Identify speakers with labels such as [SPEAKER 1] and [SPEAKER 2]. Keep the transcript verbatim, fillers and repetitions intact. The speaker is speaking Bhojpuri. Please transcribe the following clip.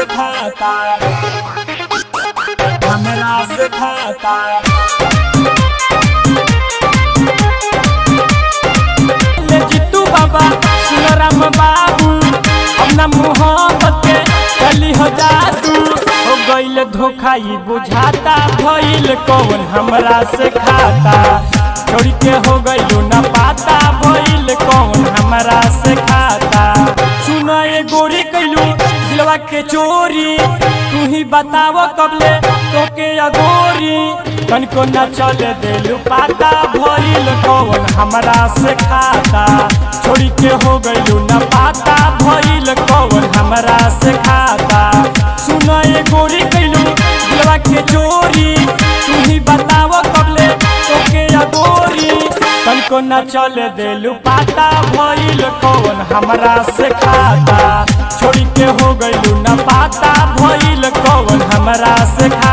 [SPEAKER 1] से खाता, हमरा से खाता। ले जितू बाबा सुन राम बाबू, अपना मोहब्बत के कली हो जादू। हो गईल धोखा ही बुझाता, भइल कौन हमरा से खाता। छोड़ के हो गईलू न पाता, भइल कौन हमरा से खाता। सुना ये गोरी कैलू दिलवा के चोरी, तू ही बताओ कबले तोके अगोरी। तनिको न चले देलू पाता, भइल कौन हमरा से खाता। छोड़ के हो गईलू न पाता, भइल कौन हमरा से खाता। सुना ये गोरी कैलू दिलवा के चोरी, तू ही बताओ कबले तोके अगोरी। तनिको न चले देलू पाता, भइल कौन हमरा से खाता। छोड़ के हो गईलू न पाता, भइल कौन हमरा से खाता।